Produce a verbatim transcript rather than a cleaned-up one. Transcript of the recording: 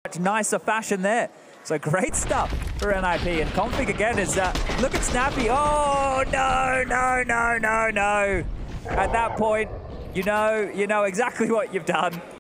much nicer fashion there. So great stuff for N I P. And Config again is, uh, look at Snappy. Oh, no, no, no, no, no. At that point, you know, you know exactly what you've done.